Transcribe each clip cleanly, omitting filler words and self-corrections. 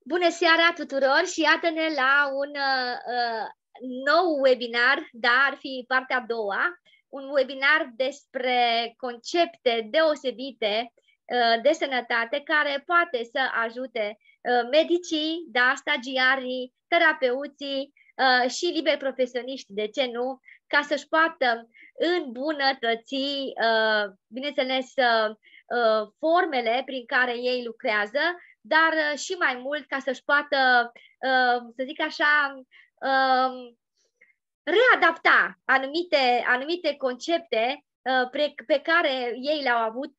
Bună seara tuturor și iată-ne la un nou webinar, dar ar fi partea a doua, un webinar despre concepte deosebite de sănătate care poate să ajute medicii, da, stagiarii, terapeuții și liberi profesioniști, de ce nu, ca să-și poată îmbunătăți, bineînțeles, formele prin care ei lucrează, dar și mai mult ca să-și poată, să zic așa, readapta anumite concepte pe care ei le-au avut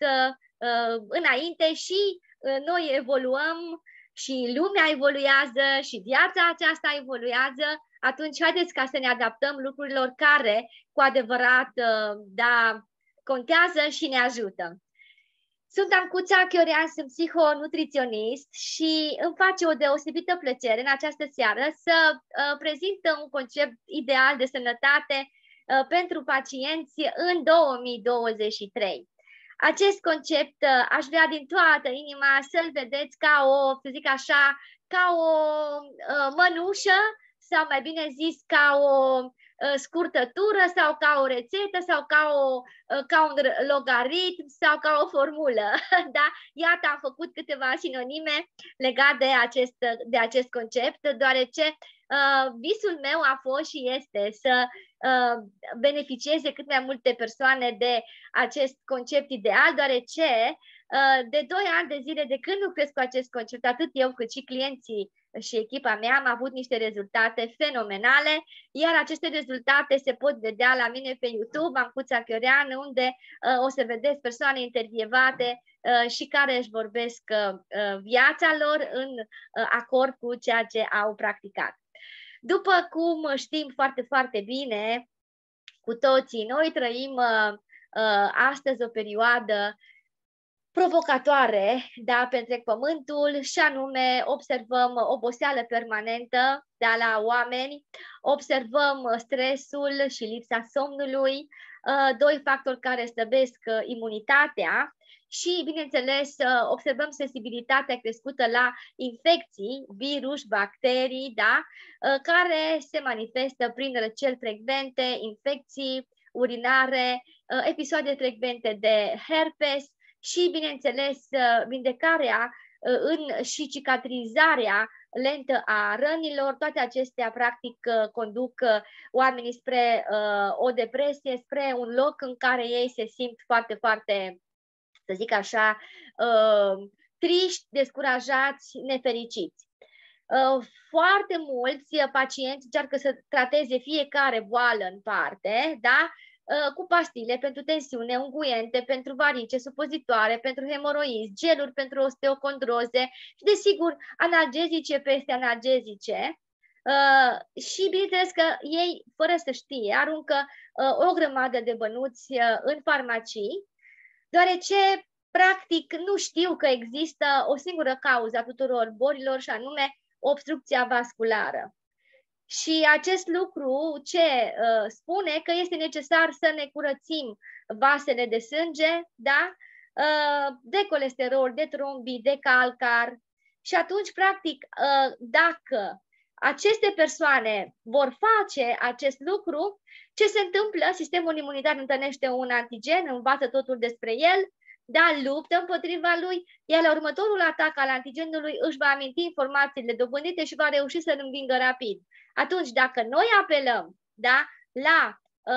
înainte și noi evoluăm și lumea evoluează și viața aceasta evoluează, atunci haideți ca să ne adaptăm lucrurilor care cu adevărat da, contează și ne ajută. Sunt Ancuța Chiorean, sunt psihonutriționist și îmi face o deosebită plăcere în această seară să prezint un concept ideal de sănătate pentru pacienți în 2023. Acest concept aș vrea din toată inima să-l vedeți ca o, să zic așa, ca o mănușă sau mai bine zis ca o scurtătură sau ca o rețetă sau ca un logaritm sau ca o formulă. Da? Iată, am făcut câteva sinonime legate de acest concept, deoarece visul meu a fost și este să beneficieze cât mai multe persoane de acest concept ideal, deoarece de 2 ani de zile de când lucrez cu acest concept, atât eu cât și clienții și echipa mea am avut niște rezultate fenomenale, iar aceste rezultate se pot vedea la mine pe YouTube, Ancuța Chiorean, unde o să vedeți persoane intervievate și care își vorbesc viața lor în acord cu ceea ce au practicat. După cum știm foarte, foarte bine cu toții, noi trăim astăzi o perioadă provocatoare, da, pe întreg pământul, și anume observăm oboseală permanentă, da, la oameni, observăm stresul și lipsa somnului, 2 factori care slăbesc imunitatea și, bineînțeles, observăm sensibilitatea crescută la infecții, virus, bacterii, da, care se manifestă prin răceli frecvente, infecții urinare, episoade frecvente de herpes, și, bineînțeles, vindecarea și cicatrizarea lentă a rănilor. Toate acestea, practic, conduc oamenii spre o depresie, spre un loc în care ei se simt foarte, foarte, să zic așa, triști, descurajați, nefericiți. Foarte mulți pacienți încearcă să trateze fiecare boală în parte, da? Cu pastile pentru tensiune, unguente, pentru varice, supozitoare, pentru hemoroizi, geluri pentru osteocondroze și, desigur, analgezice peste analgezice. Și, bineînțeles că ei, fără să știe, aruncă o grămadă de bănuți în farmacii, deoarece, practic, nu știu că există o singură cauză a tuturor bolilor, și anume obstrucția vasculară. Și acest lucru ce spune că este necesar să ne curățim vasele de sânge, da? De colesterol, de trombi, de calcar. Și atunci, practic, dacă aceste persoane vor face acest lucru, ce se întâmplă? Sistemul imunitar întâlnește un antigen, învață totul despre el, da, luptă împotriva lui, iar la următorul atac al antigenului își va aminti informațiile dobândite și va reuși să-l învingă rapid. Atunci, dacă noi apelăm, da, la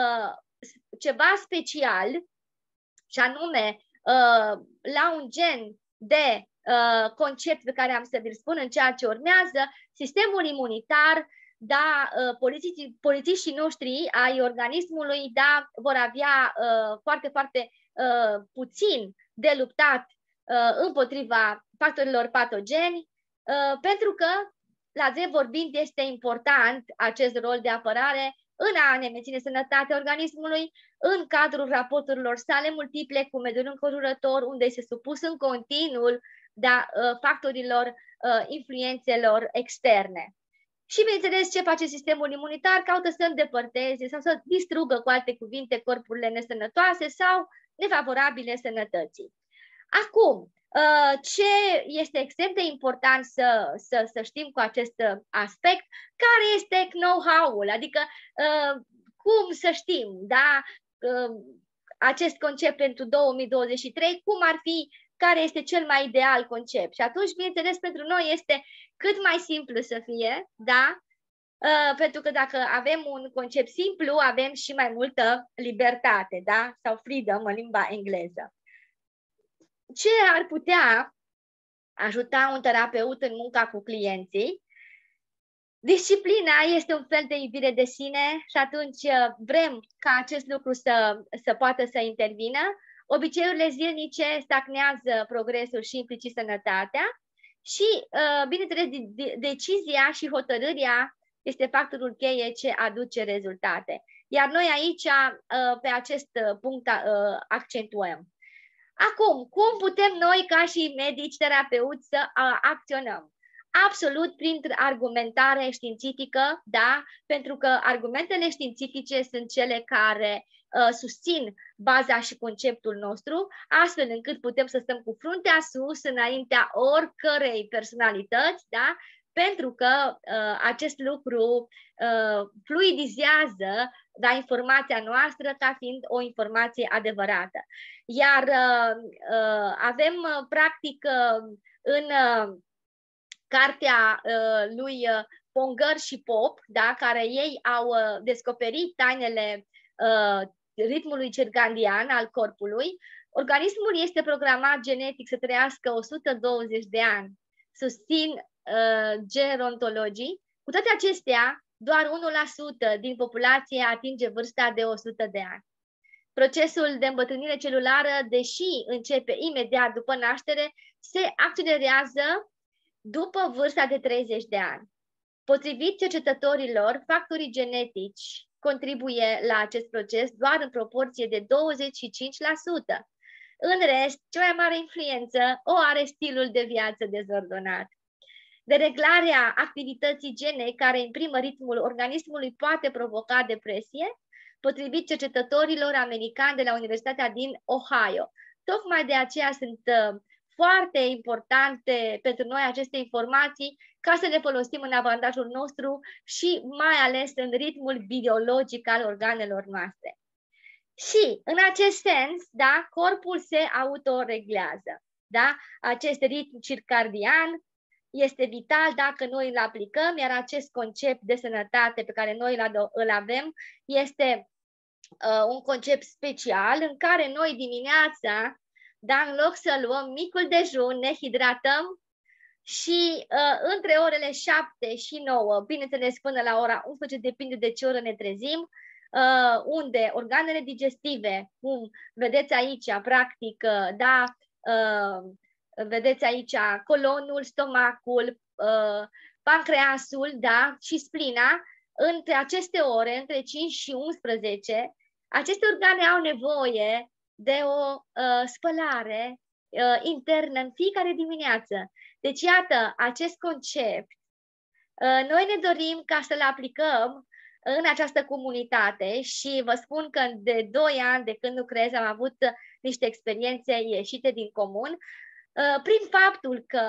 ceva special, și anume la un gen de concept pe care am să vi-l spun în ceea ce urmează, sistemul imunitar, da, polițiștii noștri ai organismului, da, vor avea foarte, foarte puțin de luptat împotriva factorilor patogeni, pentru că, la drept vorbind, este important acest rol de apărare în a ne menține sănătatea organismului în cadrul raporturilor sale multiple cu mediul înconjurător, unde este supus în continuu, da, factorilor, influențelor externe. Și, bineînțeles, ce face sistemul imunitar? Caută să îndepărteze sau să distrugă, cu alte cuvinte, corpurile nesănătoase sau nefavorabile sănătății. Acum, Ce este extrem de important să știm cu acest aspect, care este know-how-ul, adică cum să știm, da, acest concept pentru 2023, cum ar fi, care este cel mai ideal concept. Și atunci, bineînțeles, pentru noi este cât mai simplu să fie, da? Pentru că dacă avem un concept simplu, avem și mai multă libertate, da? Sau freedom în limba engleză. Ce ar putea ajuta un terapeut în munca cu clienții? Disciplina este un fel de iubire de sine și atunci vrem ca acest lucru să poată să intervină. Obiceiurile zilnice stagnează progresul și implicit sănătatea și, bineînțeles, decizia și hotărârea este factorul cheie ce aduce rezultate. Iar noi aici, pe acest punct, accentuăm. Acum, cum putem noi, ca și medici, terapeuți, să acționăm? Absolut prin argumentare științifică, da? Pentru că argumentele științifice sunt cele care susțin baza și conceptul nostru, astfel încât putem să stăm cu fruntea sus înaintea oricărei personalități, da? Pentru că acest lucru fluidizează, da, informația noastră ca fiind o informație adevărată. Iar avem, practic, în cartea lui Pongăr și Pop, da, care ei au descoperit tainele ritmului circadian al corpului, organismul este programat genetic să trăiască 120 de ani, susțin gerontologii. Cu toate acestea, doar 1% din populație atinge vârsta de 100 de ani. Procesul de îmbătrânire celulară, deși începe imediat după naștere, se accelerează după vârsta de 30 de ani. Potrivit cercetătorilor, factorii genetici contribuie la acest proces doar în proporție de 25%. În rest, cea mai mare influență o are stilul de viață dezordonat. Dereglarea activității genei care imprimă ritmul organismului poate provoca depresie, potrivit cercetătorilor americani de la Universitatea din Ohio. Tocmai de aceea sunt foarte importante pentru noi aceste informații ca să le folosim în avantajul nostru și mai ales în ritmul biologic al organelor noastre. Și în acest sens, da, corpul se autoreglează. Da? Acest ritm circadian este vital dacă noi îl aplicăm, iar acest concept de sănătate pe care noi îl avem este un concept special în care noi dimineața, da, în loc să luăm micul dejun, ne hidratăm și între orele 7 și 9, bineînțeles până la ora 11, depinde de ce oră ne trezim, unde organele digestive, cum vedeți aici, practic, da, vedeți aici colonul, stomacul, pancreasul, da, și splina, între aceste ore, între 5 și 11, aceste organe au nevoie de o spălare internă în fiecare dimineață. Deci, iată, acest concept, noi ne dorim ca să-l aplicăm în această comunitate și vă spun că de 2 ani de când lucrez am avut niște experiențe ieșite din comun, prin faptul că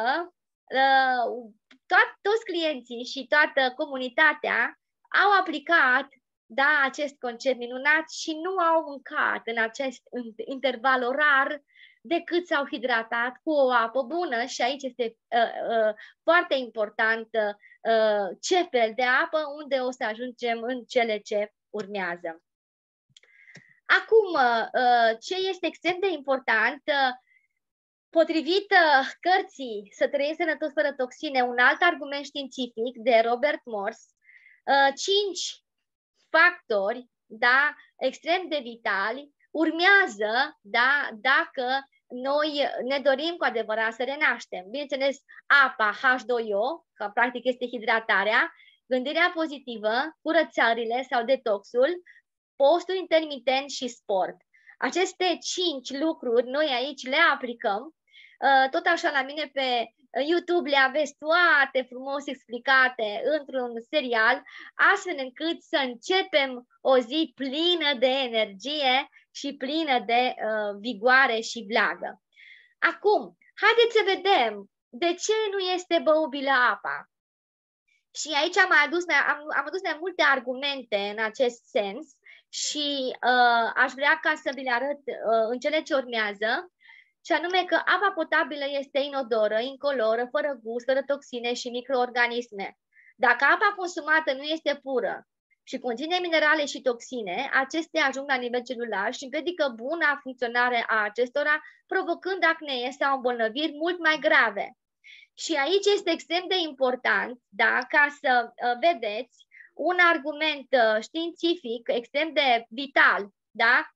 toți clienții și toată comunitatea au aplicat, da, acest concept minunat și nu au mâncat în acest interval orar decât s-au hidratat cu o apă bună și aici este foarte important ce fel de apă, unde o să ajungem în cele ce urmează. Acum, ce este extrem de important, potrivit cărții Să trăim sănătos fără toxine, un alt argument științific de Robert Morse, 5 factori, da, extrem de vitali urmează, da, dacă noi ne dorim cu adevărat să renaștem. Bineînțeles, apa H2O, că practic este hidratarea, gândirea pozitivă, curățările sau detoxul, postul intermitent și sport. Aceste 5 lucruri noi aici le aplicăm. Tot așa la mine pe YouTube le aveți toate frumos explicate într-un serial, astfel încât să începem o zi plină de energie și plină de vigoare și vlagă. Acum, Haideți să vedem de ce nu este băubilă apa. Și aici am adus mai multe argumente în acest sens și aș vrea ca să vi le arăt în cele ce urmează, și anume că apa potabilă este inodoră, incoloră, fără gust, fără toxine și microorganisme. Dacă apa consumată nu este pură și conține minerale și toxine, acestea ajung la nivel celular și împiedică buna funcționare a acestora, provocând acnee sau îmbolnăviri mult mai grave. Și aici este extrem de important, da, ca să vedeți un argument științific extrem de vital, da?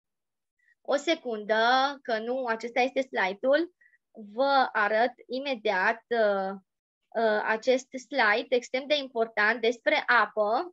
O secundă, că nu, acesta este slide-ul. Vă arăt imediat acest slide extrem de important despre apă,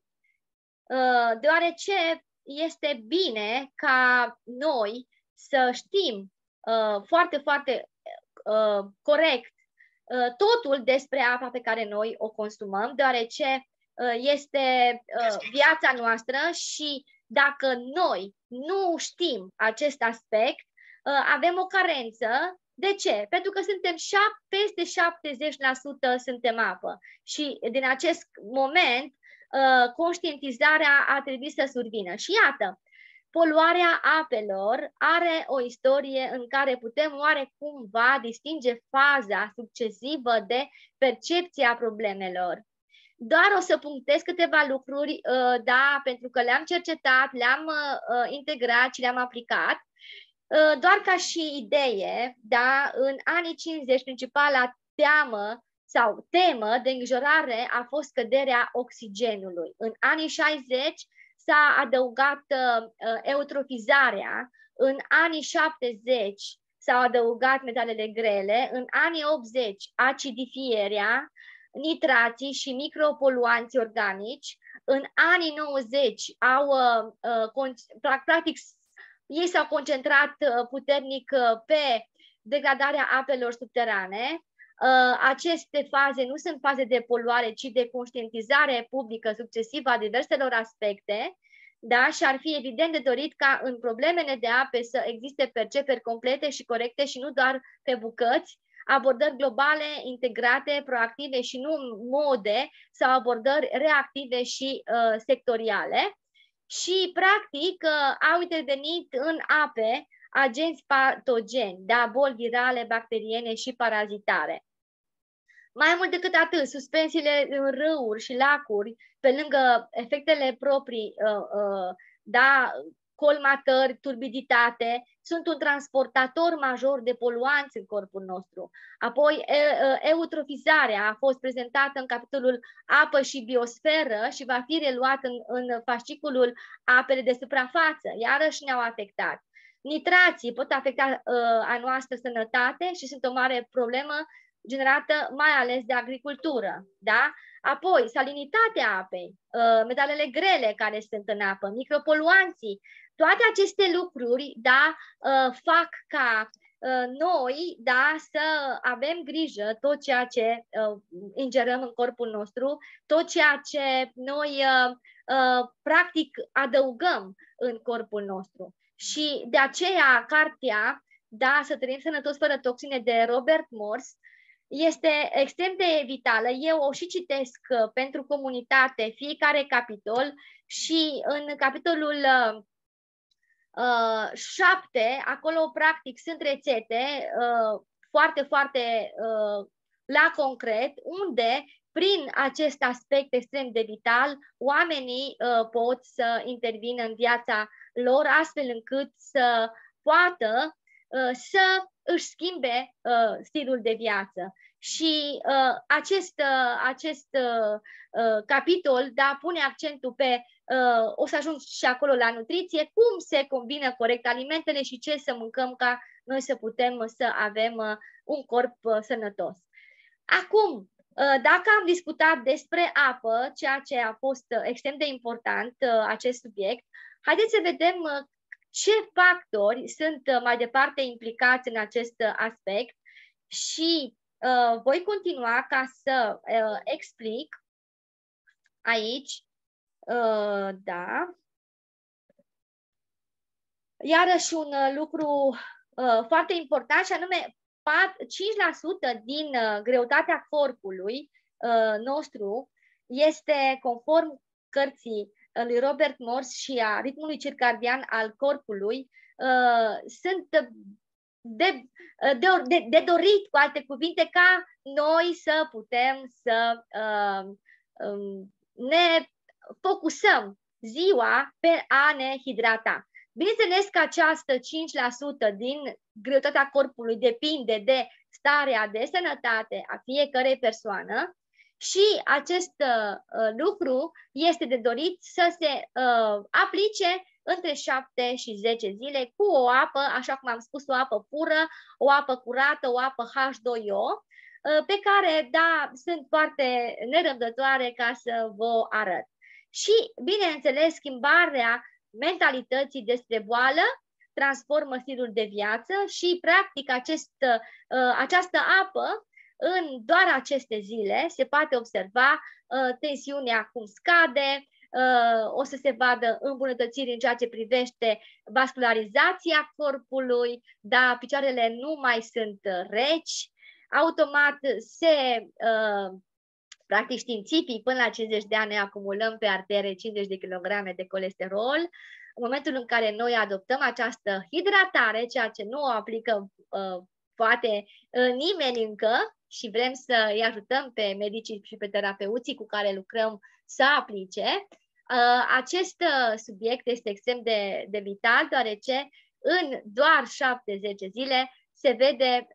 deoarece este bine ca noi să știm foarte, foarte corect totul despre apa pe care noi o consumăm, deoarece este viața noastră și dacă noi nu știm acest aspect, avem o carență. De ce? Pentru că suntem peste 70% suntem apă și din acest moment conștientizarea a trebuit să survină. Și iată, poluarea apelor are o istorie în care putem oarecumva distinge faza succesivă de percepție a problemelor. Doar o să punctez câteva lucruri, da, pentru că le-am cercetat, le-am integrat și le-am aplicat. Doar ca și idee, da, în anii 50, principala teamă sau temă de îngrijorare a fost scăderea oxigenului. În anii 60 s-a adăugat eutrofizarea, în anii 70 s-au adăugat metalele grele, în anii 80 acidifierea, nitrații și micropoluanți organici, în anii 90 practic ei s-au concentrat puternic pe degradarea apelor subterane. Aceste faze nu sunt faze de poluare, ci de conștientizare publică succesivă a diverselor aspecte, da? Și ar fi evident de dorit ca în problemele de ape să existe perceperi complete și corecte și nu doar pe bucăți, abordări globale, integrate, proactive și nu mode sau abordări reactive și sectoriale. Și, practic, au intervenit în ape agenți patogeni, da, boli virale, bacteriene și parazitare. Mai mult decât atât, suspensiile în râuri și lacuri, pe lângă efectele proprii, da, colmatări, turbiditate, sunt un transportator major de poluanți în corpul nostru. Apoi, eutrofizarea a fost prezentată în capitolul apă și biosferă și va fi reluat în fasciculul apele de suprafață, iarăși ne-au afectat. Nitrații pot afecta a noastră sănătate și sunt o mare problemă generată mai ales de agricultură, da? Apoi, salinitatea apei, metalele grele care sunt în apă, micropoluanții, toate aceste lucruri, da, fac ca noi, da, să avem grijă tot ceea ce ingerăm în corpul nostru, tot ceea ce noi practic adăugăm în corpul nostru. Și de aceea cartea, da, Să trăim sănătos fără toxine, de Robert Morse, este extrem de vitală. Eu o și citesc pentru comunitate fiecare capitol și în capitolul 7, acolo practic sunt rețete foarte, foarte la concret, unde prin acest aspect extrem de vital, oamenii pot să intervină în viața lor astfel încât să poată să își schimbe stilul de viață. Și acest capitol, da, pune accentul pe, o să ajung și acolo la nutriție, cum se combină corect alimentele și ce să mâncăm ca noi să putem să avem un corp sănătos. Acum, dacă am discutat despre apă, ceea ce a fost extrem de important, acest subiect, haideți să vedem ce factori sunt mai departe implicați în acest aspect și voi continua ca să explic aici, da. Iarăși un lucru foarte important și anume 5% din greutatea corpului nostru este, conform cărții lui Robert Morse și a ritmului circadian al corpului, sunt de dorit, cu alte cuvinte, ca noi să putem să ne focusăm ziua pe a ne hidrata. Bineînțeles că această 5% din greutatea corpului depinde de starea de sănătate a fiecărei persoană și acest lucru este de dorit să se aplice între 7 și 10 zile cu o apă, așa cum am spus, o apă pură, o apă curată, o apă H2O, pe care, da, sunt foarte nerăbdătoare ca să vă arăt. Și, bineînțeles, schimbarea mentalității despre boală transformă stilul de viață și, practic, această apă, în doar aceste zile, se poate observa tensiunea cum scade, o să se vadă îmbunătățiri în ceea ce privește vascularizația corpului, da, picioarele nu mai sunt reci, automat practic științific, până la 50 de ani ne acumulăm pe artere 50 de kg de colesterol. În momentul în care noi adoptăm această hidratare, ceea ce nu o aplică poate nimeni încă, și vrem să îi ajutăm pe medicii și pe terapeuții cu care lucrăm să aplice, acest subiect este extrem de vital, deoarece în doar 7-10 zile se vede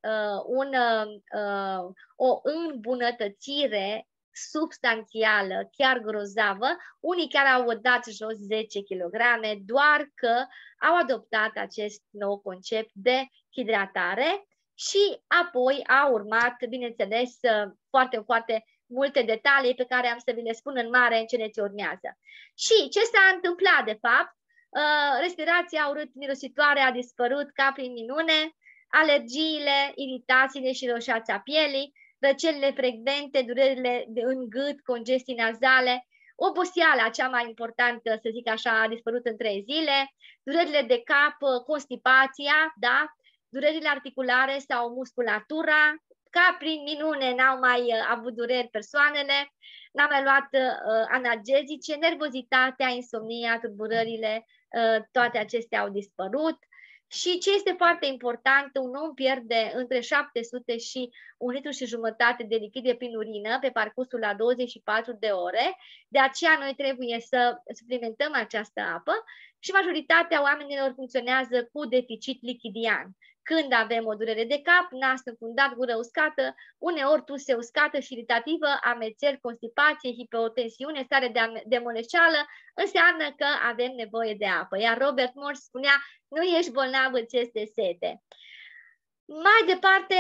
o îmbunătățire substanțială, chiar grozavă. Unii chiar au dat jos 10 kg, doar că au adoptat acest nou concept de hidratare și apoi a urmat, bineînțeles, foarte multe detalii pe care am să vi le spun în mare în cele ce urmează. Și ce s-a întâmplat, de fapt? Respirația urât-mirositoare a dispărut ca prin minune, alergiile, iritațiile și roșața pielii, răcelile frecvente, durerile în gât, congestii nazale, oboseala cea mai importantă, să zic așa, a dispărut în 3 zile, durerile de cap, constipația, da? Durerile articulare sau musculatura, ca prin minune n-au mai avut dureri persoanele, n-au mai luat analgezice, nervozitatea, insomnia, tulburările, toate acestea au dispărut. Și ce este foarte important, un om pierde între 700 și 1,5 litru de lichide prin urină pe parcursul la 24 de ore, de aceea noi trebuie să suplimentăm această apă și majoritatea oamenilor funcționează cu deficit lichidian. Când avem o durere de cap, nas înfundat, gură uscată, uneori tuse uscată și iritativă, amețeli, constipație, hipotensiune, stare de moleșeală, înseamnă că avem nevoie de apă. Iar Robert Morse spunea, nu ești bolnav, îți este sete. Mai departe,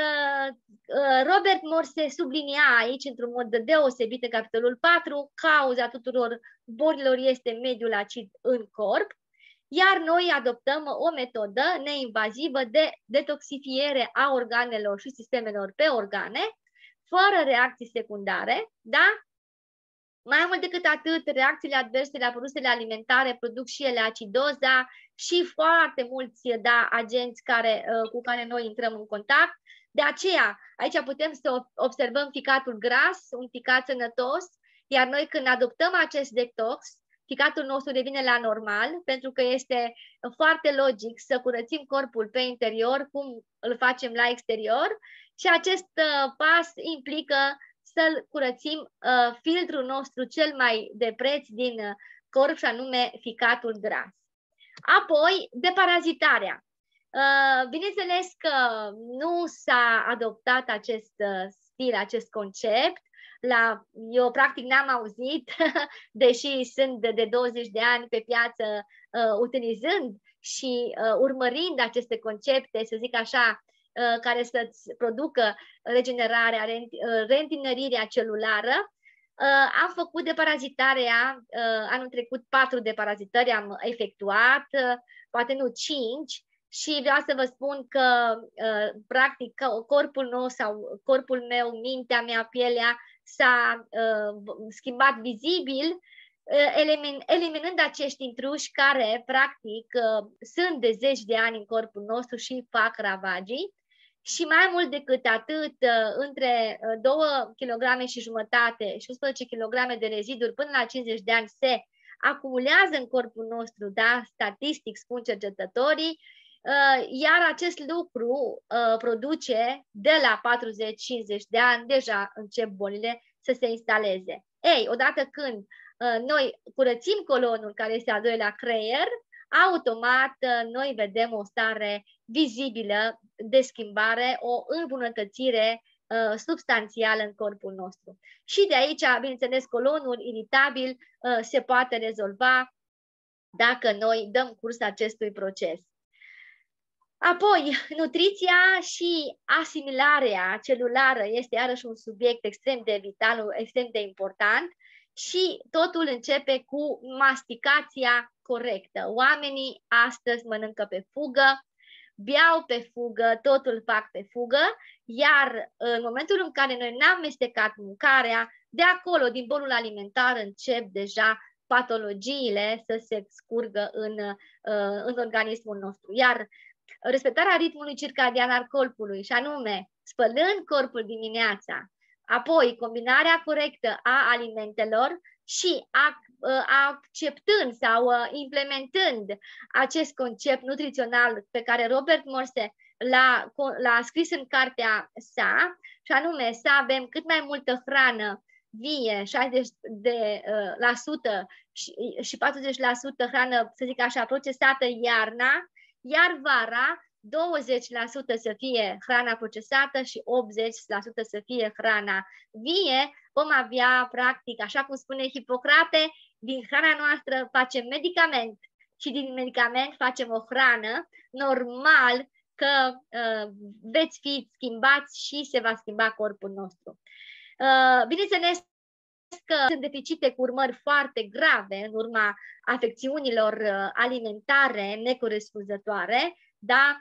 Robert Morse sublinia aici, într-un mod deosebit, în capitolul 4, cauza tuturor bolilor este mediul acid în corp, iar noi adoptăm o metodă neinvazivă de detoxifiere a organelor și sistemelor pe organe, fără reacții secundare, da? Mai mult decât atât, reacțiile adverse la produsele alimentare produc și ele acidoza și foarte mulți agenți cu care noi intrăm în contact. De aceea, aici putem să observăm ficatul gras, un ficat sănătos, iar noi când adoptăm acest detox, ficatul nostru devine la normal, pentru că este foarte logic să curățim corpul pe interior, cum îl facem la exterior, și acest pas implică să curățim filtrul nostru cel mai de preț din corp, și anume ficatul gras. Apoi, deparazitarea. Bineînțeles că nu s-a adoptat acest stil, acest concept. Eu practic n-am auzit, deși sunt de 20 de ani pe piață utilizând și urmărind aceste concepte, să zic așa, care să-ți producă regenerarea, reîntinerirea celulară. Am făcut deparazitarea, anul trecut 4 deparazitări am efectuat, poate nu 5, și vreau să vă spun că practic corpul nostru sau corpul meu, mintea mea, pielea s-a schimbat vizibil, eliminând acești intruși care practic sunt de 10 de ani în corpul nostru și fac ravagii. Și mai mult decât atât, între 2,5 kg și 11 kg de reziduri până la 50 de ani se acumulează în corpul nostru, da? Statistic spun cercetătorii, iar acest lucru produce de la 40-50 de ani, deja încep bolile să se instaleze. Ei, odată când noi curățim colonul, care este al doilea creier, automat noi vedem o stare vizibilă de schimbare, o îmbunătățire substanțială în corpul nostru. Și de aici, bineînțeles, colonul iritabil se poate rezolva dacă noi dăm curs acestui proces. Apoi, nutriția și asimilarea celulară este iarăși un subiect extrem de vital, extrem de important și totul începe cu masticația corectă. Oamenii astăzi mănâncă pe fugă, beau pe fugă, totul fac pe fugă, iar în momentul în care noi n-am mestecat mâncarea, de acolo, din bolul alimentar, încep deja patologiile să se scurgă în organismul nostru. Iar respectarea ritmului circadian al corpului, și anume spălând corpul dimineața, apoi combinarea corectă a alimentelor și acceptând sau implementând acest concept nutrițional pe care Robert Morse l-a scris în cartea sa, și anume să avem cât mai multă hrană vie, 60% și 40% hrană, să zic așa, procesată iarna, iar vara 20% să fie hrana procesată și 80% să fie hrana vie. Vom avea, practic, așa cum spune Hipocrate, din hrana noastră facem medicament și din medicament facem o hrană. Normal că veți fi schimbați și se va schimba corpul nostru. Bineînțeles că sunt deficite cu urmări foarte grave în urma afecțiunilor alimentare necorespunzătoare, da?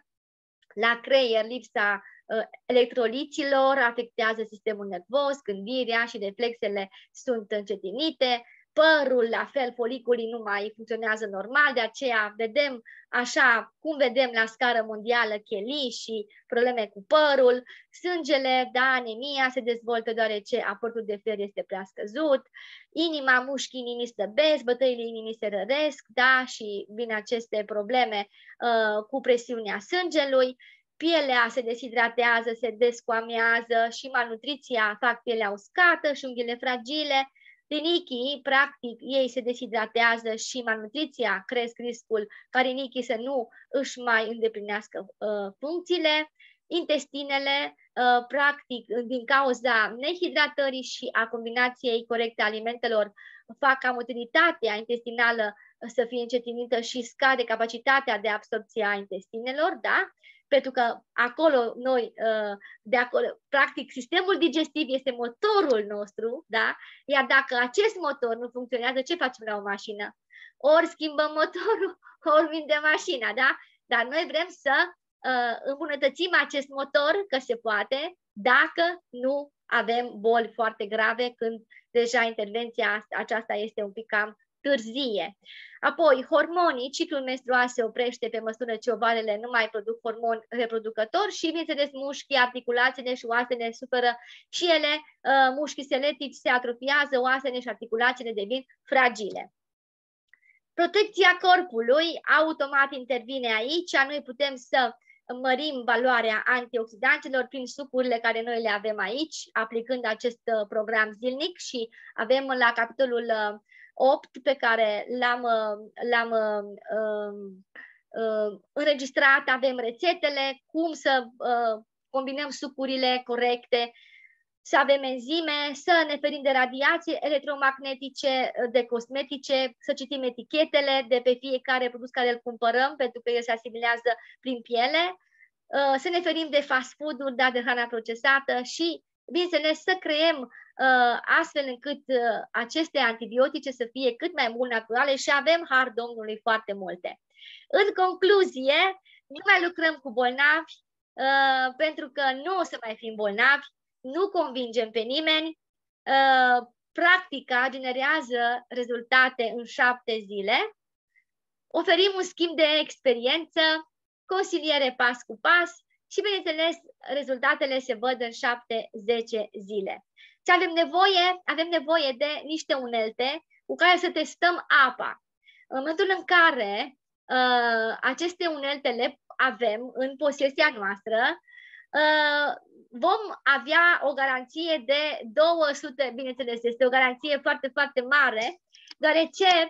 La creier, lipsa electroliților afectează sistemul nervos, gândirea și reflexele sunt încetinite, părul, la fel, foliculii nu mai funcționează normal, de aceea vedem așa cum vedem la scară mondială chelii și probleme cu părul, sângele, da, anemia se dezvoltă deoarece aportul de fer este prea scăzut, inima, mușchii inimii slăbesc, bătăile inimii se răresc, da, și vin aceste probleme cu presiunea sângelui, pielea se deshidratează, se descoamează și malnutriția fac pielea uscată și unghiile fragile. Rinichii, practic, ei se deshidratează și malnutriția cresc riscul ca rinichii să nu își mai îndeplinească funcțiile. Intestinele, practic, din cauza nehidratării și a combinației corecte a alimentelor, fac ca motilitatea intestinală să fie încetinită și scade capacitatea de absorbție a intestinelor, da? Pentru că acolo noi, de acolo, practic, sistemul digestiv este motorul nostru, da? Iar dacă acest motor nu funcționează, ce facem la o mașină? Ori schimbăm motorul, ori vindem mașina, da? Dar noi vrem să îmbunătățim acest motor, că se poate, dacă nu avem boli foarte grave, când deja intervenția aceasta este un pic cam târzie. Apoi, hormonii, ciclul menstrual se oprește pe măsură ce ovarele nu mai produc hormoni reproducători și, bineînțeles, mușchii, articulațiile și oasele suferă și ele, mușchii seletici se atrofiază, oasele și articulațiile devin fragile. Protecția corpului automat intervine aici, noi putem să mărim valoarea antioxidanților prin sucurile care noi le avem aici, aplicând acest program zilnic și avem la capitolul 8 pe care l-am înregistrat, avem rețetele, cum să combinăm sucurile corecte, să avem enzime, să ne ferim de radiații electromagnetice, de cosmetice, să citim etichetele de pe fiecare produs care îl cumpărăm, pentru că el se asimilează prin piele, să ne ferim de fast food-uri, da, de hrana procesată și, bineînțeles, să creăm astfel încât aceste antibiotice să fie cât mai mult naturale și avem, har Domnului, foarte multe. În concluzie, nu mai lucrăm cu bolnavi, pentru că nu o să mai fim bolnavi, nu convingem pe nimeni, practica generează rezultate în 7 zile, oferim un schimb de experiență, consiliere pas cu pas și, bineînțeles, rezultatele se văd în 7-10 zile. Și avem nevoie de niște unelte cu care să testăm apa. În momentul în care aceste unelte le avem în posesia noastră, vom avea o garanție de 200, bineînțeles, este o garanție foarte, foarte mare, deoarece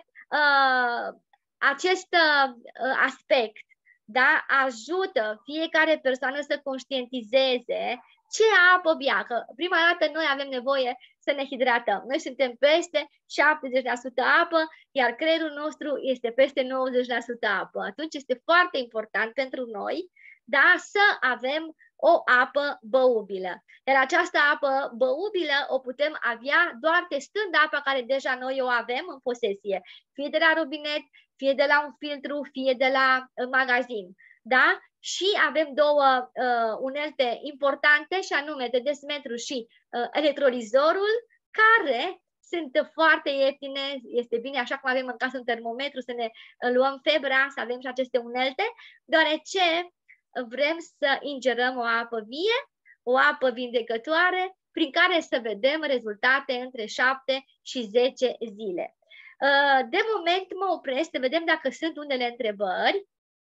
acest aspect, da, ajută fiecare persoană să conștientizeze ce apă bea. Că prima dată noi avem nevoie să ne hidratăm. Noi suntem peste 70% apă, iar creierul nostru este peste 90% apă. Atunci este foarte important pentru noi, da, să avem o apă băubilă. Iar această apă băubilă o putem avea doar testând apa care deja noi o avem în posesie, fie de la robinet, fie de la un filtru, fie de la magazin. Da? Și avem două unelte importante, și anume tedesmetru și electrolizorul, care sunt foarte ieftine. Este bine, așa cum avem în casă un termometru, să ne luăm febra, să avem și aceste unelte, deoarece vrem să ingerăm o apă vie, o apă vindecătoare, prin care să vedem rezultate între 7 și 10 zile. De moment mă opresc să vedem dacă sunt unele întrebări.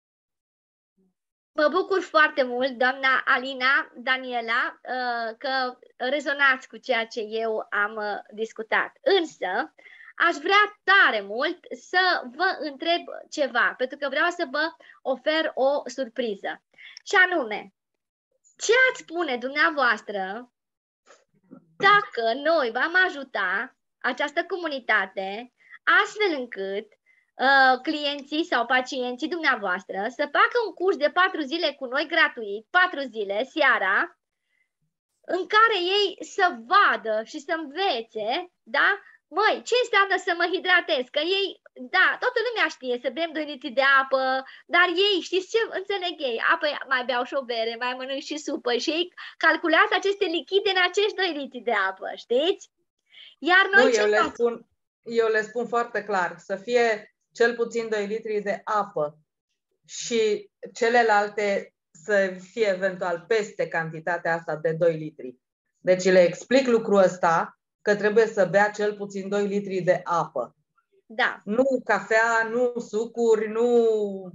Mă bucur foarte mult, doamna Alina, Daniela, că rezonați cu ceea ce eu am discutat. Însă, aș vrea tare mult să vă întreb ceva, pentru că vreau să vă ofer o surpriză. Și anume, ce ați spune dumneavoastră dacă noi v-am ajuta această comunitate astfel încât clienții sau pacienții dumneavoastră să facă un curs de 4 zile cu noi gratuit, 4 zile, seara, în care ei să vadă și să învețe, da? Măi, ce înseamnă să mă hidratez? Că ei, da, toată lumea știe să bem 2 litri de apă, dar ei, știți ce înțeleg ei? Apă mai beau și o bere, mai mănânc și supă și ei calculează aceste lichide în acești 2 litri de apă, știți? Iar noi eu le spun foarte clar, să fie cel puțin 2 litri de apă și celelalte să fie eventual peste cantitatea asta de 2 litri. Deci le explic lucrul ăsta, că trebuie să bea cel puțin 2 litri de apă. Da. Nu cafea, nu sucuri, nu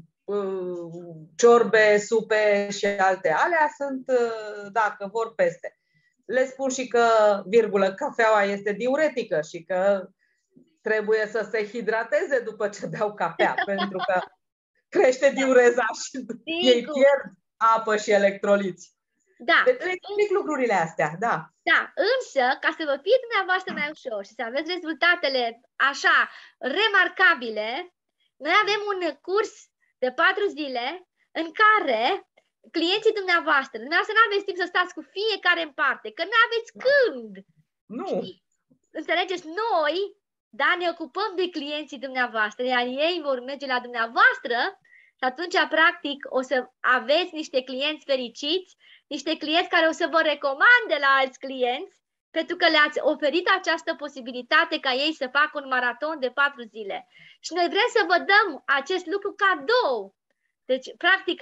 ciorbe, supe și alte. Alea sunt, dacă vor, peste. Le spun și că, virgulă, cafeaua este diuretică și că trebuie să se hidrateze după ce beau cafea, pentru că crește diureza și ei pierd apă și electroliți. Da. Deci le explic lucrurile astea, da. Da, însă, ca să vă fie dumneavoastră mai ușor și să aveți rezultatele așa remarcabile, noi avem un curs de 4 zile în care clienții dumneavoastră nu aveți timp să stați cu fiecare în parte, că nu aveți când. Nu. Și, înțelegeți, noi, da, ne ocupăm de clienții dumneavoastră, iar ei vor merge la dumneavoastră și atunci, practic, o să aveți niște clienți fericiți, niște clienți care o să vă recomande la alți clienți, pentru că le-ați oferit această posibilitate ca ei să facă un maraton de 4 zile. Și noi vrem să vă dăm acest lucru cadou. Deci, practic,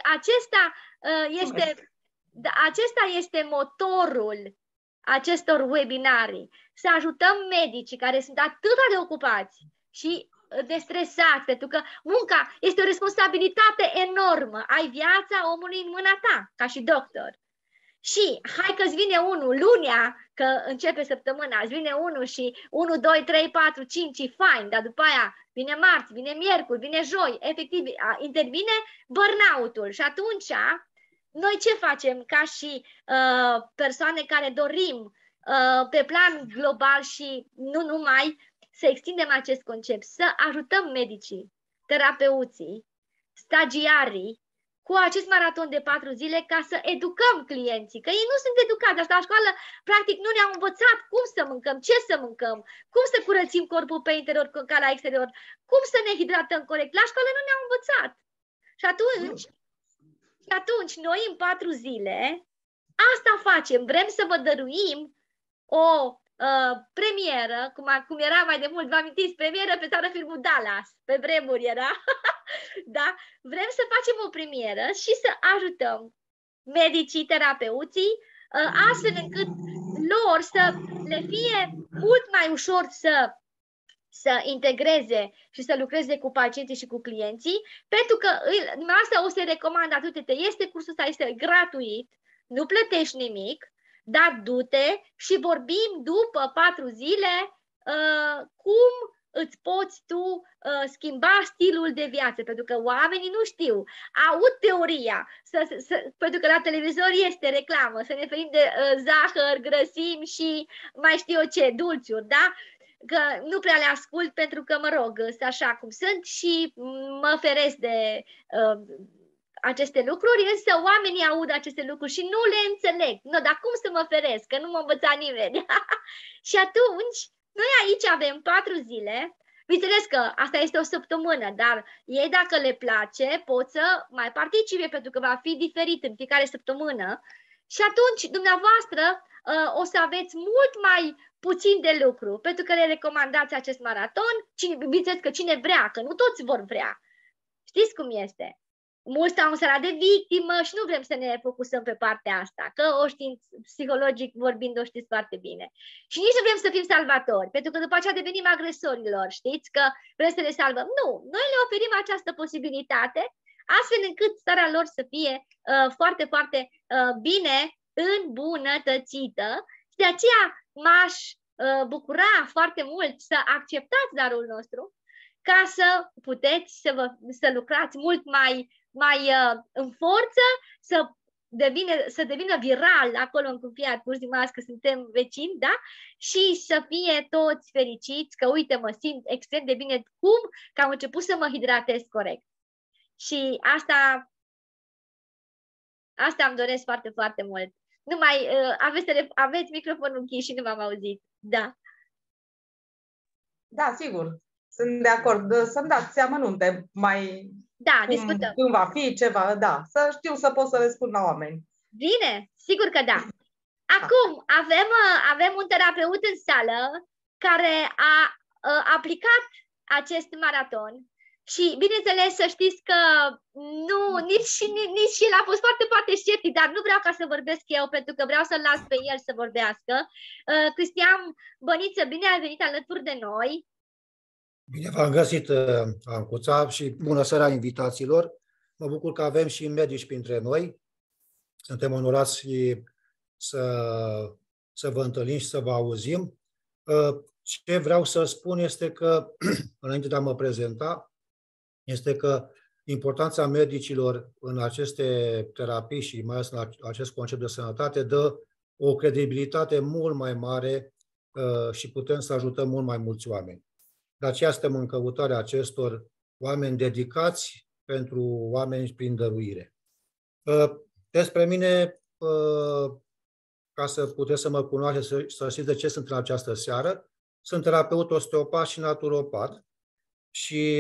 acesta este motorul acestor webinarii. Să ajutăm medicii care sunt atât de ocupați și destresați, pentru că munca este o responsabilitate enormă. Ai viața omului în mâna ta, ca și doctor. Și hai că-ți vine unul lunea, că începe săptămâna, îți vine unul și 1, 2, 3, 4, 5 e fain, dar după aia vine marți, vine miercuri, vine joi, efectiv intervine burnout-ul. Și atunci noi ce facem ca și persoane care dorim pe plan global și nu numai să extindem acest concept, să ajutăm medicii, terapeuții, stagiarii, cu acest maraton de 4 zile ca să educăm clienții, că ei nu sunt educați. Asta la școală, practic, nu ne-au învățat cum să mâncăm, ce să mâncăm, cum să curățim corpul pe interior ca la exterior, cum să ne hidratăm corect. La școală nu ne-au învățat. Și atunci, noi în 4 zile, asta facem. Vrem să vă dăruim o premieră, cum era mai de mult, vă amintiți, premieră pe țară filmul Dallas, pe vremuri era, da? Vrem să facem o premieră și să ajutăm medicii, terapeuții, astfel încât lor să le fie mult mai ușor să integreze și să lucreze cu pacienții și cu clienții, pentru că dumneavoastră o să recomand atât, este cursul ăsta, este gratuit, nu plătești nimic, dar du-te și vorbim după 4 zile cum îți poți tu schimba stilul de viață, pentru că oamenii nu știu, aud teoria, pentru că la televizor este reclamă, să ne ferim de zahăr, grăsimi și mai știu eu ce, dulciuri, da? Că nu prea le ascult pentru că, mă rog, sunt așa cum sunt și mă feresc de aceste lucruri, însă oamenii aud aceste lucruri și nu le înțeleg. No, dar cum să mă feresc? Că nu mă învăța nimeni. Și atunci, noi aici avem 4 zile. Bineînțeles că asta este o săptămână, dar ei, dacă le place, pot să mai participe, pentru că va fi diferit în fiecare săptămână. Și atunci, dumneavoastră, o să aveți mult mai puțin de lucru, pentru că le recomandați acest maraton. Bineînțeles că cine vrea, că nu toți vor vrea. Știți cum este? Mulți stau în sala de victimă și nu vrem să ne focusăm pe partea asta, că o știți, psihologic vorbind, o știți foarte bine. Și nici nu vrem să fim salvatori, pentru că după aceea devenim agresorilor, știți, că vrem să le salvăm. Nu, noi le oferim această posibilitate, astfel încât starea lor să fie foarte, foarte bine îmbunătățită. Și de aceea m-aș bucura foarte mult să acceptați darul nostru, ca să puteți să lucrați mult mai în forță, să devină viral acolo în Câmpia Turzii, mai ales că suntem vecini, da? Și să fie toți fericiți, că uite, mă simt extrem de bine că am început să mă hidratez corect. Și asta îmi doresc foarte, foarte mult. Aveți microfonul închis și nu m-am auzit. Da. Da, sigur. Sunt de acord. Să-mi dați amănunte mai... Da, discutăm. Cum va fi, ceva, da. Să știu să pot să le spun la oameni. Bine, sigur că da. Acum, avem un terapeut în sală care a aplicat acest maraton și, bineînțeles, să știți că nici el a fost foarte, foarte sceptic, dar nu vreau ca să vorbesc eu, pentru că vreau să-l las pe el să vorbească. Cristian Băniță, bine ai venit alături de noi. Bine v-am găsit, Ancuța, și bună seara invitațiilor. Mă bucur că avem și medici printre noi. Suntem onorați să vă întâlnim și să vă auzim. Ce vreau să spun este că, înainte de a mă prezenta, este că importanța medicilor în aceste terapii și mai ales în acest concept de sănătate dă o credibilitate mult mai mare și putem să ajutăm mult mai mulți oameni. De aceea suntem în căutarea acestor oameni dedicați pentru oameni prin dăruire. Despre mine, ca să puteți să mă cunoașteți, să știți de ce sunt în această seară, sunt terapeut osteopat și naturopat și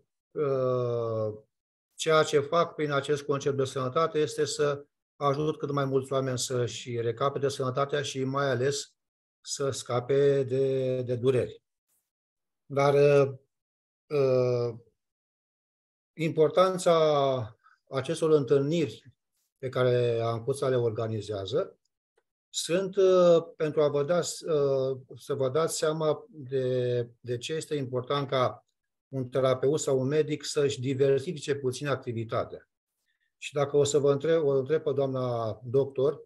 ceea ce fac prin acest concept de sănătate este să ajut cât mai mulți oameni să-și recapete sănătatea și mai ales să scape de dureri. Dar importanța acestor întâlniri pe care Ancuța le organizează sunt pentru a să vă dați seama de ce este important ca un terapeut sau un medic să-și diversifice puțin activitatea. Și dacă o să vă întreb pe doamna doctor,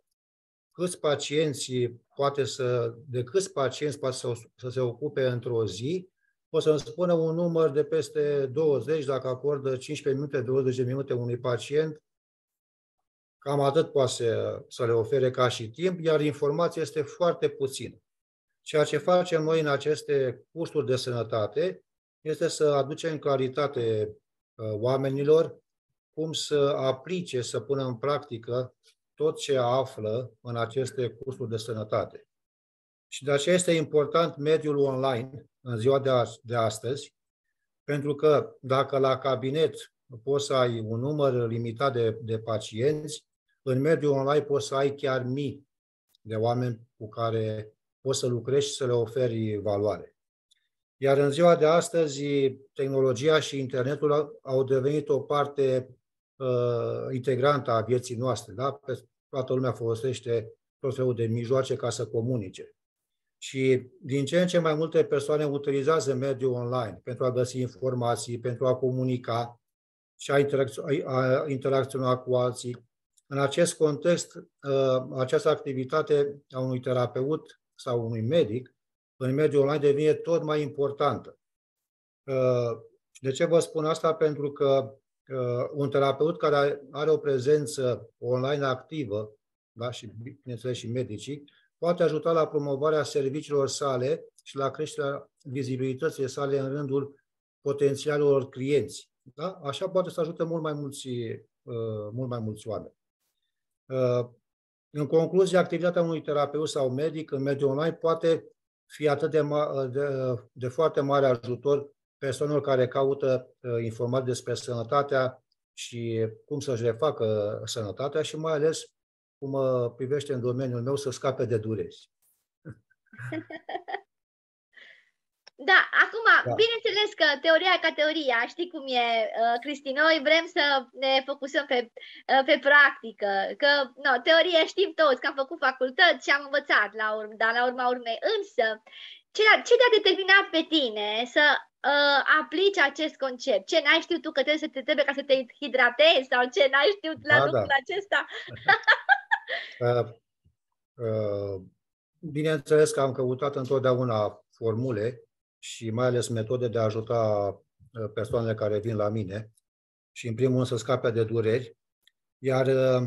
de câți pacienți poate să se ocupe într-o zi, o să-mi spună un număr de peste 20, dacă acordă 15 minute, 20 de minute unui pacient, cam atât poate să le ofere ca și timp, iar informația este foarte puțină. Ceea ce facem noi în aceste cursuri de sănătate este să aducem claritate oamenilor cum să aplice, să pună în practică tot ce află în aceste cursuri de sănătate. Și de aceea este important mediul online în ziua de astăzi, pentru că dacă la cabinet poți să ai un număr limitat de pacienți, în mediul online poți să ai chiar mii de oameni cu care poți să lucrezi și să le oferi valoare. Iar în ziua de astăzi, tehnologia și internetul au devenit o parte integrantă a vieții noastre. Da? Toată lumea folosește tot felul de mijloace ca să comunice. Și din ce în ce mai multe persoane utilizează mediul online pentru a găsi informații, pentru a comunica și a interacționa cu alții. În acest context, această activitate a unui terapeut sau unui medic în mediul online devine tot mai importantă. De ce vă spun asta? Pentru că un terapeut care are o prezență online activă, da, și bineînțeles și medicii, poate ajuta la promovarea serviciilor sale și la creșterea vizibilității sale în rândul potențialilor clienți. Da? Așa poate să ajute mult mai mulți oameni. În concluzie, activitatea unui terapeut sau medic în mediul online poate fi atât de foarte mare ajutor persoanelor care caută informații despre sănătatea și cum să-și refacă sănătatea și mai ales cum privește în domeniul meu să scape de dureri. Da, acum, bineînțeles că teoria ca teoria, știi cum e, Cristi, noi vrem să ne focusăm pe practică, că teorie știm toți, că am făcut facultăți și am învățat dar la urma urmei, însă ce te-a determinat pe tine să aplici acest concept? Ce n-ai știut tu că trebuie ca să te hidratezi sau ce n-ai știut la lucrul acesta? Bineînțeles că am căutat întotdeauna formule și mai ales metode de a ajuta persoanele care vin la mine și, în primul rând, să scape de dureri, iar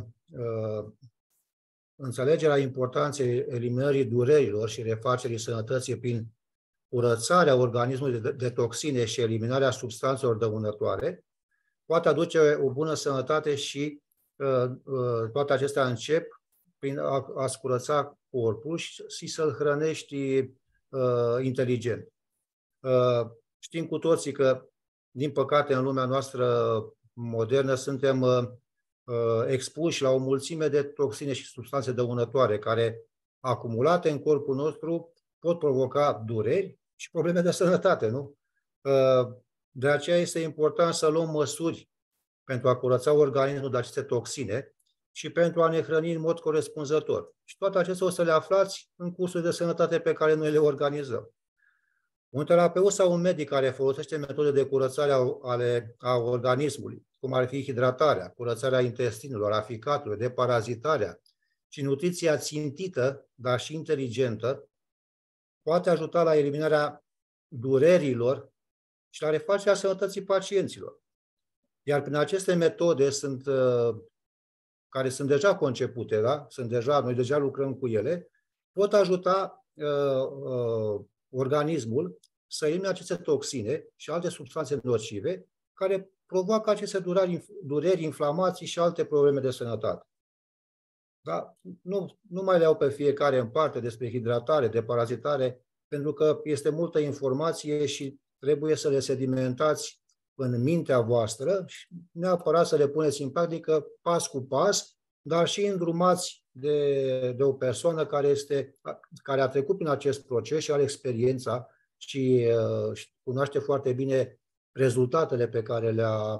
înțelegerea importanței eliminării durerilor și refacerii sănătății prin curățarea organismului de toxine și eliminarea substanțelor dăunătoare poate aduce o bună sănătate și toate acestea încep prin a-ți curăța corpul și să-l hrănești inteligent. Știm cu toții că, din păcate, în lumea noastră modernă suntem expuși la o mulțime de toxine și substanțe dăunătoare care, acumulate în corpul nostru, pot provoca dureri și probleme de sănătate, nu? De aceea este important să luăm măsuri pentru a curăța organismul de aceste toxine și pentru a ne hrăni în mod corespunzător. Și toate acestea o să le aflați în cursurile de sănătate pe care noi le organizăm. Un terapeut sau un medic care folosește metode de curățare a organismului, cum ar fi hidratarea, curățarea intestinelor, a ficatului, deparazitarea și nutriția țintită, dar și inteligentă, poate ajuta la eliminarea durerilor și la refacerea sănătății pacienților. Iar prin aceste metode care sunt deja concepute, da? Noi deja lucrăm cu ele, pot ajuta organismul să elimine aceste toxine și alte substanțe nocive care provoacă aceste dureri, inflamații și alte probleme de sănătate. Da? Nu mai le iau pe fiecare în parte despre hidratare, deparazitare, pentru că este multă informație și trebuie să le sedimentați în mintea voastră și neapărat să le puneți în practică pas cu pas, dar și îndrumați de o persoană care a trecut prin acest proces și are experiența și cunoaște foarte bine rezultatele pe care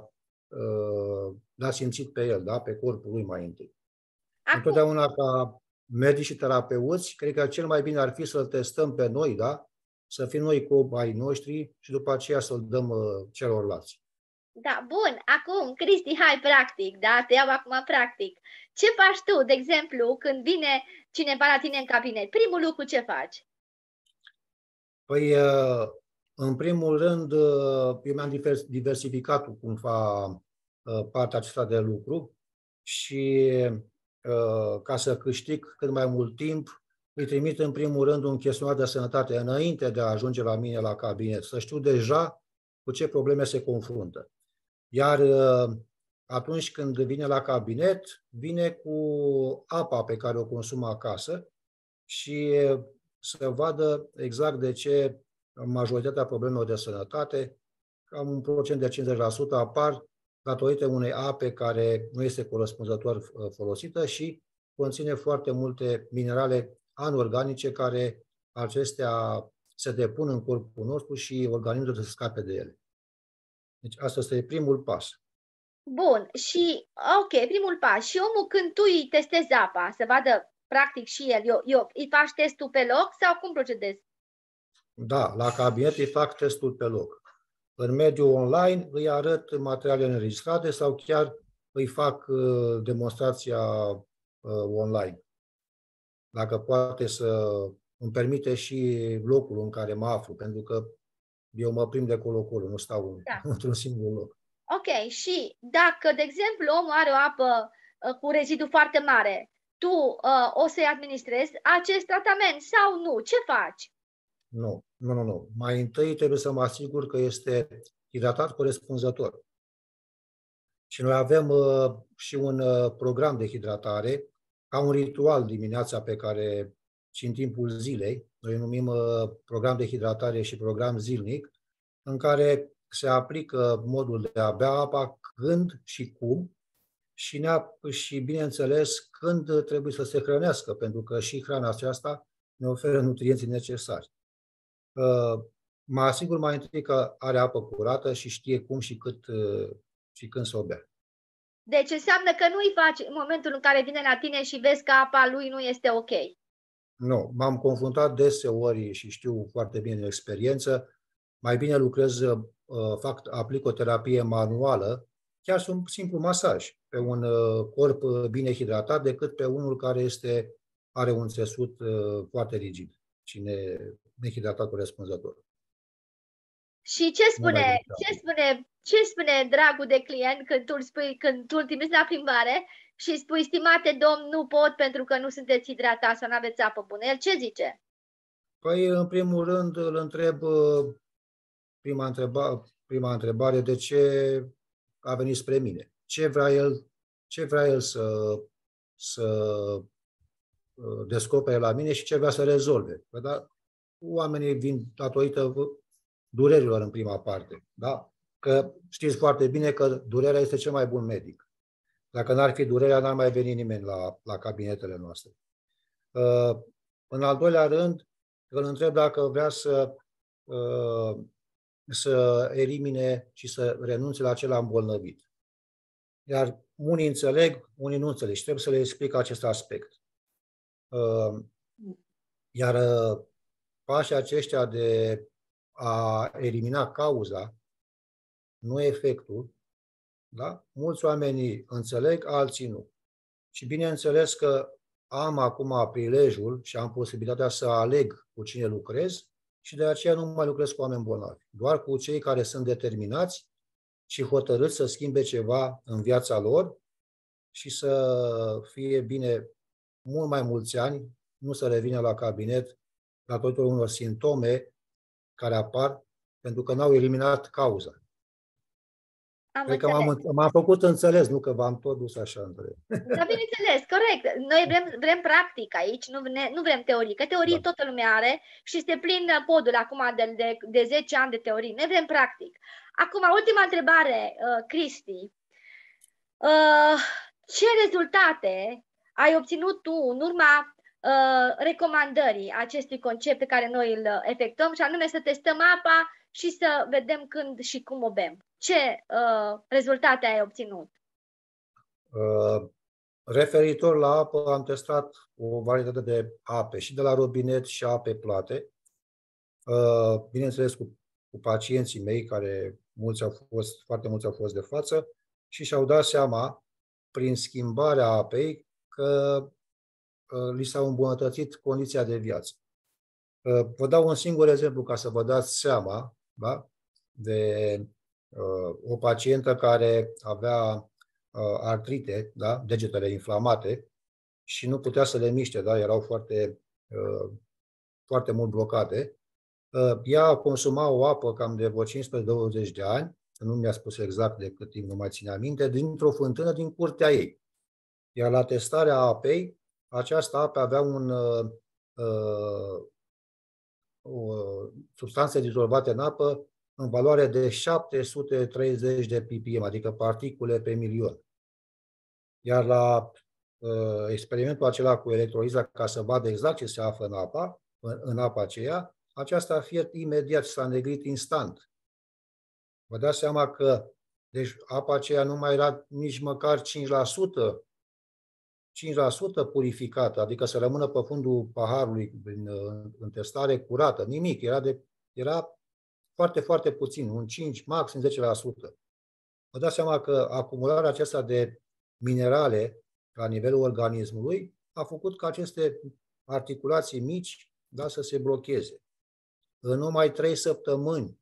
le-a simțit pe el, da? Pe corpul lui mai întâi. Întotdeauna ca medici și terapeuți, cred că cel mai bine ar fi să-l testăm pe noi, da? Să fim noi cobaii noștri și după aceea să-l dăm celorlalți. Da, bun. Acum, Cristi, hai practic, da? Te iau acum practic. Ce faci tu, de exemplu, când vine cineva la tine în cabinet? Primul lucru ce faci? Păi, în primul rând, eu mi-am diversificat cumva partea aceasta de lucru și ca să câștig cât mai mult timp, îi trimit în primul rând un chestionar de sănătate înainte de a ajunge la mine la cabinet, să știu deja cu ce probleme se confruntă. Iar atunci când vine la cabinet, vine cu apa pe care o consumă acasă și să vadă exact de ce majoritatea problemelor de sănătate, cam un procent de 50% apar datorită unei ape care nu este corespunzător folosită și conține foarte multe minerale anorganice care acestea se depun în corpul nostru și organismul să scape de ele. Deci asta este primul pas. Bun, și ok, primul pas. Și omul când tu îi testezi apa, să vadă practic și el, îi faci testul pe loc sau cum procedezi? Da, la cabinet îi fac testul pe loc. În mediul online îi arăt materialele înregistrate sau chiar îi fac demonstrația online. Dacă poate să îmi permite și locul în care mă aflu, pentru că eu mă prind de colo-colo, nu stau într-un singur loc. Ok, și dacă, de exemplu, omul are o apă cu rezidu foarte mare, tu o să-i administrezi acest tratament sau nu? Ce faci? Nu. Mai întâi trebuie să mă asigur că este hidratat corespunzător. Și noi avem și un program de hidratare, ca un ritual dimineața pe care, și în timpul zilei, noi numim program de hidratare și program zilnic, în care se aplică modul de a bea apa, când și cum, și bineînțeles, când trebuie să se hrănească, pentru că și hrana aceasta ne oferă nutrienții necesari. Mă asigur mai întâi că are apă curată și știe cum și cât și când să o bea. Deci înseamnă că nu îi faci în momentul în care vine la tine și vezi că apa lui nu este ok. Nu, m-am confruntat deseori și știu foarte bine din experiență. Mai bine lucrez, aplic o terapie manuală, chiar un simplu masaj pe un corp bine hidratat decât pe unul care are un țesut foarte rigid și nehidratat corespunzător. Și ce spune dragul de client când tu îl trimiți la plimbare și îi spui, stimate domn, nu pot pentru că nu sunteți hidratați sau nu aveți apă bună? El ce zice? Păi, în primul rând, îl întreb prima întrebare, de ce a venit spre mine? Ce vrea el să descopere la mine și ce vrea să rezolve? Dar oamenii vin datorită durerilor în prima parte. Da? Că știți foarte bine că durerea este cel mai bun medic. Dacă n-ar fi durerea, n-ar mai veni nimeni la cabinetele noastre. În al doilea rând, îl întreb dacă vrea să elimine și să renunțe la acela îmbolnăvit. Iar unii înțeleg, unii nu înțeleg și trebuie să le explic acest aspect. Iar pașii aceștia de a elimina cauza, nu efectul, da? Mulți oameni înțeleg, alții nu. Și bineînțeles că am acum prilejul și am posibilitatea să aleg cu cine lucrez și de aceea nu mai lucrez cu oameni bolnavi. Doar cu cei care sunt determinați și hotărâți să schimbe ceva în viața lor și să fie bine mult mai mulți ani, nu să revină la cabinet datorită unor simptome care apar pentru că n-au eliminat cauza. Cred că m-am făcut înțeles, nu că v-am tot dus așa între. Da, bineînțeles, corect. Noi vrem practic aici, nu vrem teorii, că teorii toată lumea are și este plin podul acum de 10 ani de teorii. Noi vrem practic. Acum, ultima întrebare, Cristi. Ce rezultate ai obținut tu în urma recomandării acestui concept pe care noi îl efectuăm și anume să testăm apa și să vedem când și cum o bem? Ce rezultate ai obținut? Referitor la apă, am testat o varietate de ape și de la robinet și ape plate. Bineînțeles cu pacienții mei, care foarte mulți au fost de față și și-au dat seama prin schimbarea apei că li s-a îmbunătățit condiția de viață. Vă dau un singur exemplu ca să vă dați seama, da? De o pacientă care avea artrite, da? Degetele inflamate și nu putea să le miște, da? Erau foarte mult blocate. Ea consuma o apă cam de vreo 15-20 de ani, nu mi-a spus exact de cât timp, nu mai ține aminte, dintr-o fântână din curtea ei. Iar la testarea apei, această apă avea o substanțe dizolvate în apă în valoare de 730 de ppm, adică particule pe milion. Iar la experimentul acela cu electroliza, ca să vadă exact ce se află în apa aceea, aceasta a fiert imediat și s-a înnegrit instant. Vă dați seama că Deci apa aceea nu mai era nici măcar 5% purificată, adică să rămână pe fundul paharului în testare curată, nimic, era foarte, foarte puțin, un 5, maxim 10%. Vă dați seama că acumularea aceasta de minerale la nivelul organismului a făcut ca aceste articulații mici, da, să se blocheze. În numai 3 săptămâni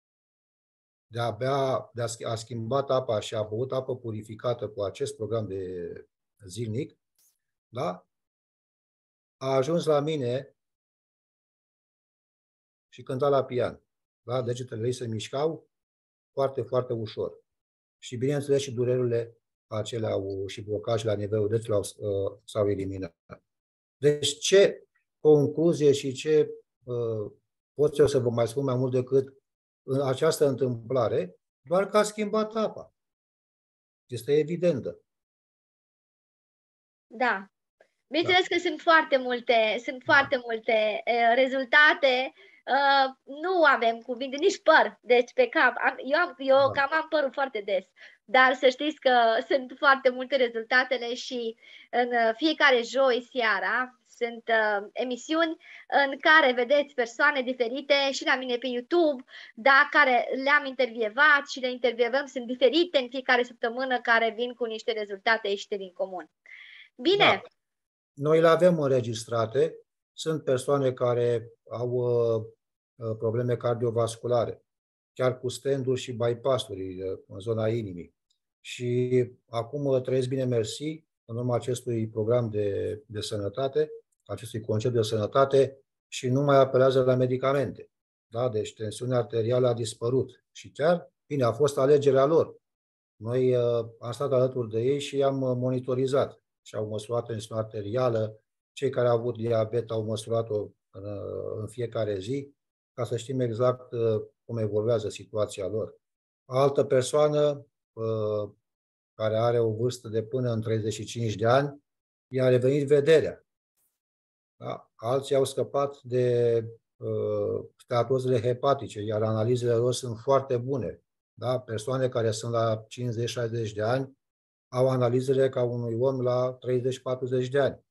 a schimbat apa și a băut apă purificată cu acest program de zilnic, da? A ajuns la mine și cânta la pian. Da? Degetele ei se mișcau foarte, foarte ușor. Și bineînțeles și durerile acelea și blocajele la nivelul degetelor s-au eliminat. Deci ce concluzie și ce pot eu să vă mai spun mai mult decât în această întâmplare, doar că a schimbat apa. Este evidentă. Da. Bineînțeles că sunt foarte multe rezultate. Nu avem cuvinte, nici păr, deci pe cap. Eu cam am părul foarte des, dar să știți că sunt foarte multe rezultatele și în fiecare joi seara sunt emisiuni în care vedeți persoane diferite și la mine pe YouTube, da, care le-am intervievat și le intervievăm, sunt diferite în fiecare săptămână, care vin cu niște rezultate ieșite din comun. Bine. Da. Noi le avem înregistrate. Sunt persoane care au probleme cardiovasculare, chiar cu stand-uri și bypass-uri în zona inimii. Și acum trăiesc bine, mersi, în urma acestui program de sănătate, acestui concept de sănătate, și nu mai apelează la medicamente. Da? Deci tensiunea arterială a dispărut. Și chiar, bine, a fost alegerea lor. Noi am stat alături de ei și i-am monitorizat. Și au măsurat tensiunea arterială. Cei care au avut diabet au măsurat-o în fiecare zi, ca să știm exact cum evoluează situația lor. Altă persoană care are o vârstă de până în 35 de ani, i-a revenit vederea. Da? Alții au scăpat de steatozele hepatice, iar analizele lor sunt foarte bune. Da? Persoane care sunt la 50-60 de ani au analizele ca unui om la 30-40 de ani.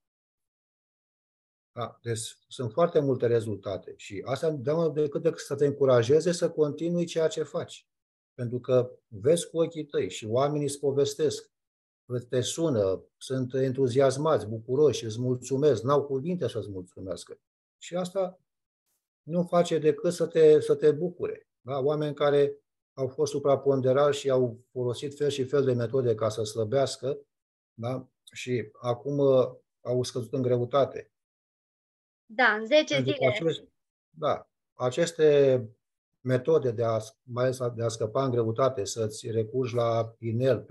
Da, deci sunt foarte multe rezultate și asta nu decât să te încurajeze să continui ceea ce faci. Pentru că vezi cu ochii tăi și oamenii îți povestesc, te sună, sunt entuziasmați, bucuroși, îți mulțumesc, n-au cuvinte să-ți mulțumească. Și asta nu face decât să te bucure. Da? Oameni care au fost supraponderali și au folosit fel și fel de metode ca să slăbească, da? Și acum au scăzut în greutate. Da, în 10 zile. Aceste metode mai ales de a scăpa în greutate, să-ți recurgi la inel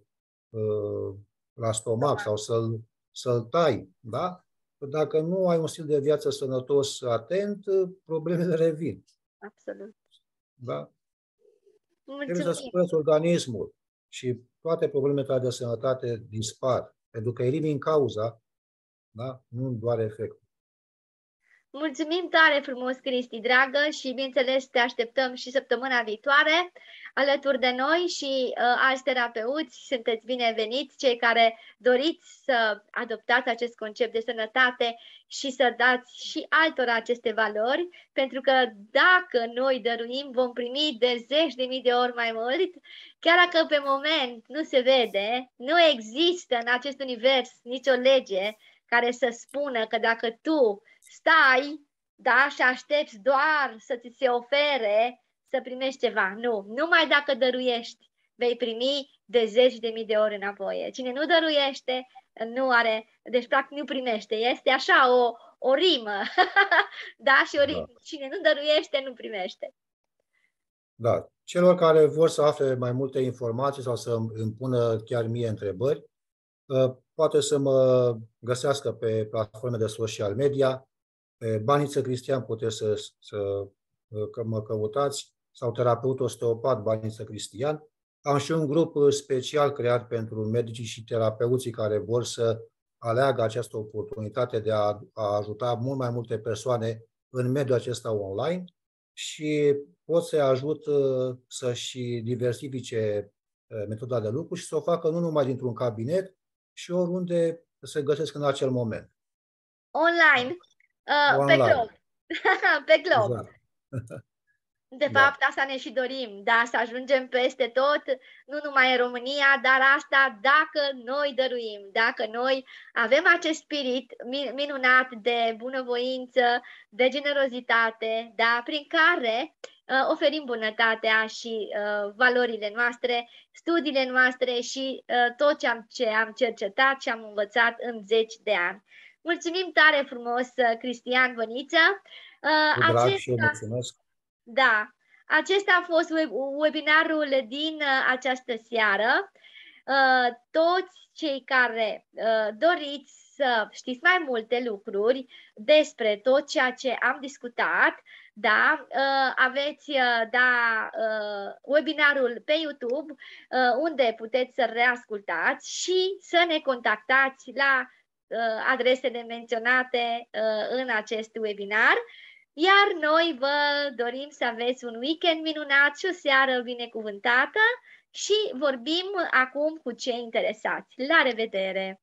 la stomac sau să-l tai, da? Dacă nu ai un stil de viață sănătos, atent, problemele revin. Absolut. Da? Mulțumim. Trebuie să scureți organismul și toate problemele de sănătate dispar, pentru că elimini cauza, da? Nu doar efectul. Mulțumim tare frumos, Cristi, dragă, și bineînțeles te așteptăm și săptămâna viitoare alături de noi și alți terapeuți. Sunteți bineveniți, cei care doriți să adoptați acest concept de sănătate și să dați și altora aceste valori, pentru că dacă noi dăruim, vom primi de 10.000 de ori mai mult, chiar dacă pe moment nu se vede, nu există în acest univers nicio lege care să spună că dacă tu stai, da, și aștepți doar să ți se ofere să primești ceva. Nu, numai dacă dăruiești, vei primi de 10.000 de ori înapoi. Cine nu dăruiește, nu are, deci practic nu primește. Este așa o rimă, da, și o rimă. Da. Cine nu dăruiește, nu primește. Da. Celor care vor să afle mai multe informații sau să îmi pună chiar mie întrebări, poate să mă găsească pe platforme de social media. Pe Baniță Cristian puteți să mă căutați, sau terapeut osteopat Baniță Cristian. Am și un grup special creat pentru medicii și terapeuții care vor să aleagă această oportunitate de a ajuta mult mai multe persoane în mediul acesta online și pot să-i ajut să-și diversifice metoda de lucru și să o facă nu numai dintr-un cabinet și oriunde se găsesc în acel moment. Online, pe Online. glob. Pe glob. Exact. De fapt, asta ne și dorim, da, să ajungem peste tot, nu numai în România, dar asta dacă noi dăruim, dacă noi avem acest spirit minunat de bunăvoință, de generozitate, da, prin care oferim bunătatea și valorile noastre, studiile noastre și tot ce am cercetat și am învățat în 10 de ani. Mulțumim tare frumos, Cristian Băniță. Cu drag și eu mulțumesc. Da, acesta a fost webinarul din această seară. Toți cei care doriți să știți mai multe lucruri despre tot ceea ce am discutat, da, aveți webinarul pe YouTube unde puteți să reascultați și să ne contactați la adresele menționate în acest webinar. Iar noi vă dorim să aveți un weekend minunat și o seară binecuvântată și vorbim acum cu cei interesați. La revedere!